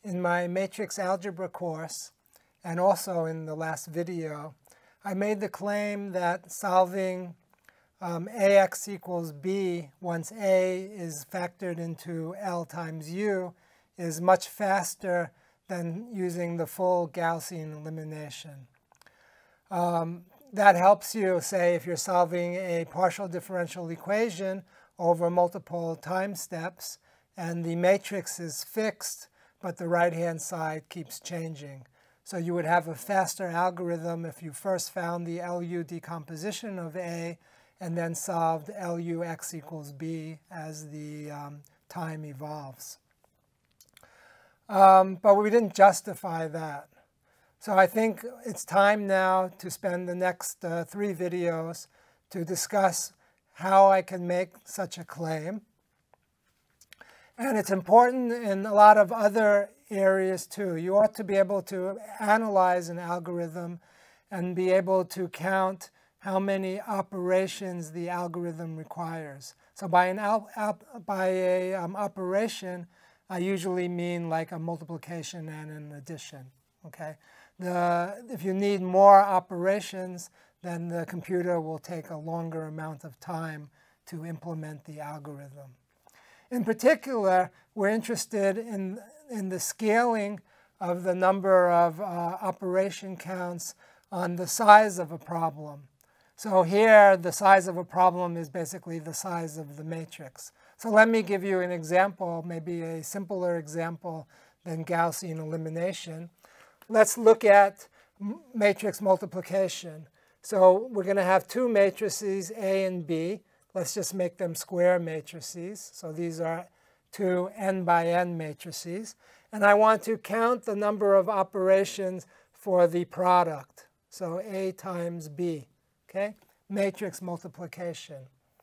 in my matrix algebra course, and also in the last video, I made the claim that solving ax equals b once a is factored into L times u is much faster than using the full Gaussian elimination. That helps you, say, if you're solving a partial differential equation over multiple time steps, and the matrix is fixed, but the right-hand side keeps changing. So you would have a faster algorithm if you first found the LU decomposition of A and then solved LU x equals b as the time evolves. But we didn't justify that. So I think it's time now to spend the next 3 videos to discuss how I can make such a claim. And it's important in a lot of other areas too. You ought to be able to analyze an algorithm and be able to count how many operations the algorithm requires. So by an operation, I usually mean like a multiplication and an addition. Okay? If you need more operations, then the computer will take a longer amount of time to implement the algorithm. In particular, we're interested in the scaling of the number of operation counts on the size of a problem. So here, the size of a problem is basically the size of the matrix. So let me give you an example, maybe a simpler example than Gaussian elimination. Let's look at matrix multiplication. So we're going to have 2 matrices, A and B. Let's just make them square matrices. So these are 2 n by n matrices. And I want to count the number of operations for the product. So A times B, okay? Matrix multiplication.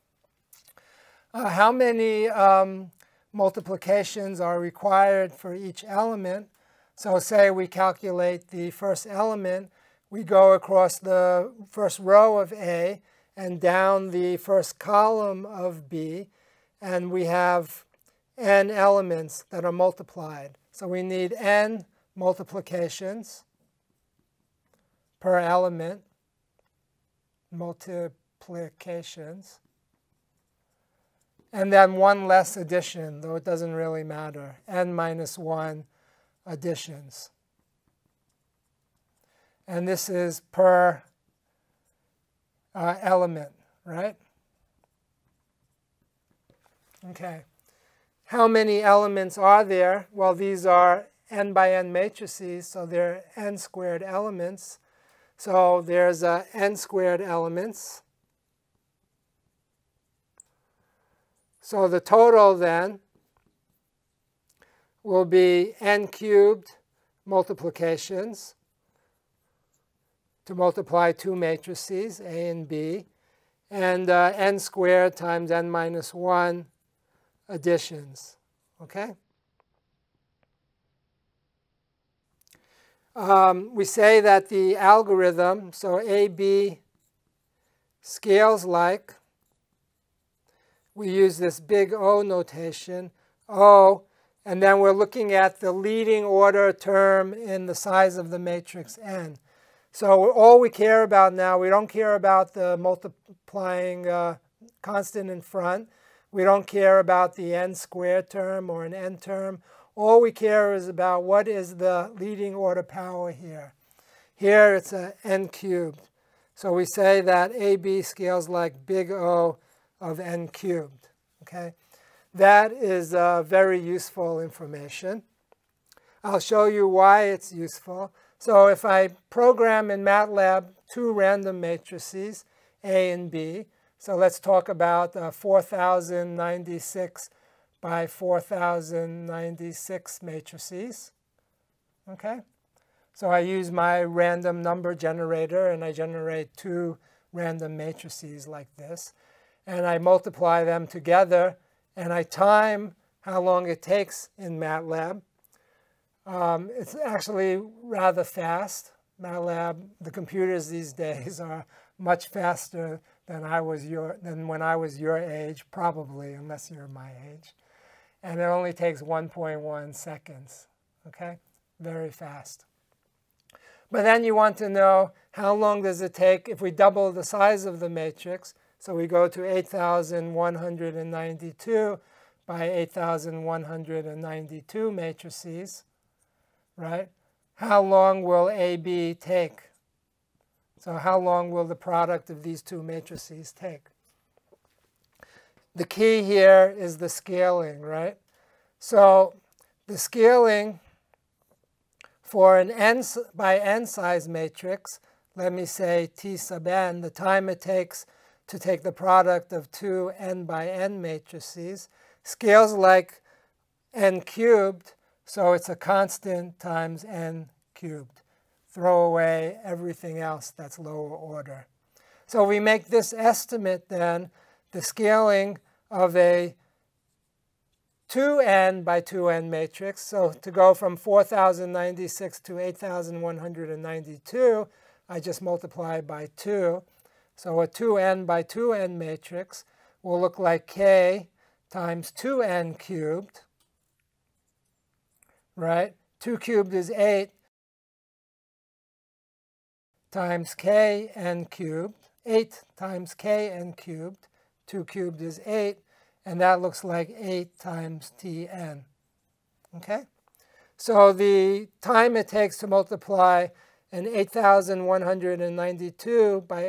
How many multiplications are required for each element? So say we calculate the first element. We go across the first row of A and down the first column of B, and we have n elements that are multiplied. So we need n multiplications per element, multiplications, and then 1 less addition, though it doesn't really matter, n minus 1 additions. And this is per element, right? Okay. How many elements are there? Well, these are n by n matrices, so they're n squared elements. So there's n squared elements. So the total then will be n cubed multiplications to multiply 2 matrices, A and B, and n squared times n minus 1 additions. Okay? We say that the algorithm, so AB scales like, we use this big O notation, O, and then we're looking at the leading order term in the size of the matrix n. So all we care about now, we don't care about the multiplying constant in front. We don't care about the n squared term or an n term. All we care is about what is the leading order power here. Here it's a n cubed. So we say that AB scales like big O of n cubed. Okay? That is very useful information. I'll show you why it's useful. So if I program in MATLAB 2 random matrices, A and B, so let's talk about 4096 by 4096 matrices. Okay? So I use my random number generator, and I generate 2 random matrices like this. And I multiply them together, and I time how long it takes in MATLAB. It's actually rather fast. MATLAB, the computers these days are much faster than when I was your age, probably, unless you're my age. And it only takes 1.1 seconds. okay? Very fast. But then you want to know how long does it take if we double the size of the matrix. So we go to 8,192 by 8,192 matrices, right? How long will AB take? So how long will the product of these two matrices take? The key here is the scaling, right? So the scaling for an n by n size matrix, let me say T sub n, the time it takes to take the product of two n by n matrices, scales like n cubed, so it's a constant times n cubed. Throw away everything else that's lower order. So we make this estimate then, the scaling of a 2n by 2n matrix. So to go from 4,096 to 8,192, I just multiply by 2. So a 2n by 2n matrix will look like k times 2n cubed, right? 2 cubed is 8 times k n cubed. 8 times k n cubed. 2 cubed is 8. And that looks like 8 times Tn. Okay? So the time it takes to multiply an 8,192 by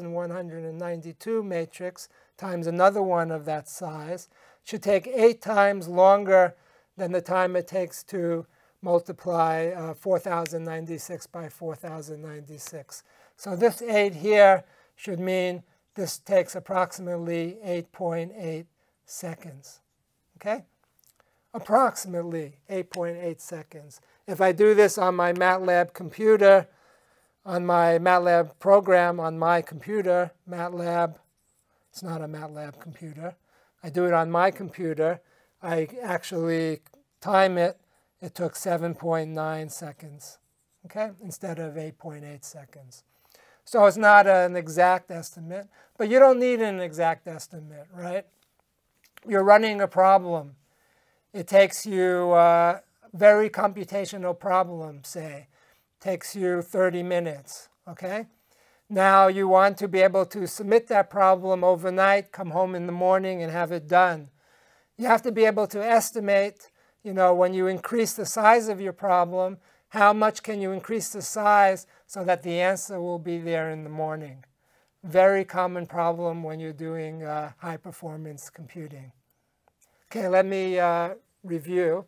8,192 matrix times another one of that size should take 8 times longer than the time it takes to multiply 4,096 by 4,096. So this 8 here should mean this takes approximately 8.8 seconds, okay? Approximately 8.8 seconds. If I do this on my MATLAB computer, on my MATLAB program on my computer, MATLAB, it's not a MATLAB computer. I do it on my computer. I actually time it. It took 7.9 seconds, okay, instead of 8.8 seconds. So it's not an exact estimate, but you don't need an exact estimate, right? You're running a problem. It takes you a very computational problem, say. Takes you 30 minutes, okay? Now you want to be able to submit that problem overnight, come home in the morning and have it done. You have to be able to estimate, you know, when you increase the size of your problem, how much can you increase the size so that the answer will be there in the morning. Very common problem when you're doing high-performance computing. Okay, let me review.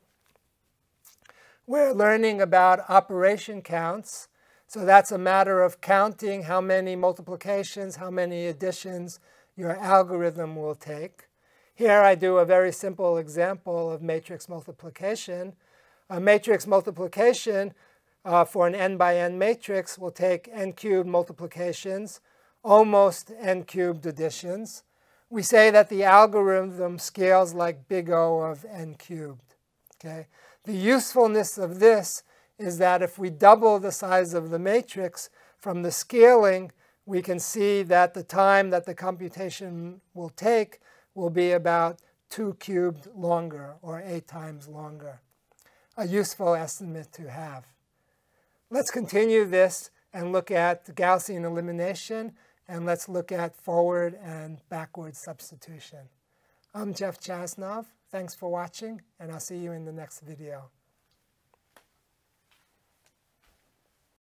We're learning about operation counts. So that's a matter of counting how many multiplications, how many additions your algorithm will take. Here I do a very simple example of matrix multiplication. A matrix multiplication for an n by n matrix will take n cubed multiplications, almost n cubed additions. We say that the algorithm scales like big O of n cubed. Okay? The usefulness of this is that if we double the size of the matrix from the scaling, we can see that the time that the computation will take will be about 2 cubed longer, or 8 times longer. A useful estimate to have. Let's continue this and look at the Gaussian elimination, and let's look at forward and backward substitution. I'm Jeff Chasnov. Thanks for watching, and I'll see you in the next video.